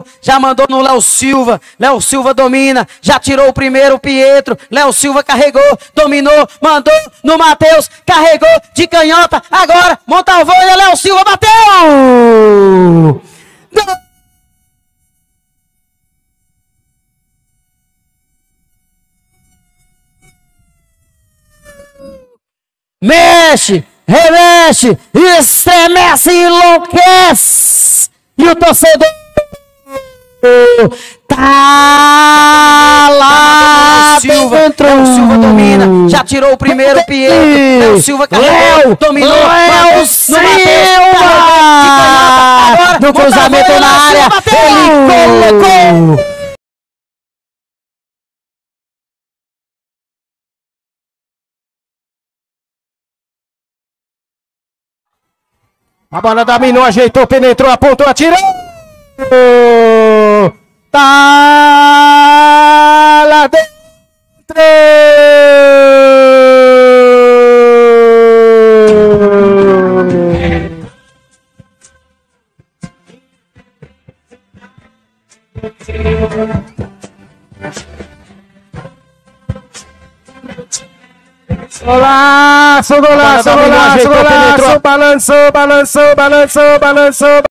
Já mandou no Léo Silva. Léo Silva domina. Já tirou o primeiro, Pietro. Léo Silva carregou, dominou, mandou no Matheus. Carregou de canhota. Agora, Montalvânia, Léo Silva bateu! Mexe, remexe, estremece e enlouquece. E o torcedor tá lá dentro. Léo Silva domina, já tirou o primeiro, Pietro. Léo Silva carregou, dominou. Léo Silva no cruzamento na área, ele colocou. A bola dominou, ajeitou, penetrou, apontou, atirou! Tá lá dentro! Golaço, golaço, golaço, golaço, balançou, balançou, balançou, balançou.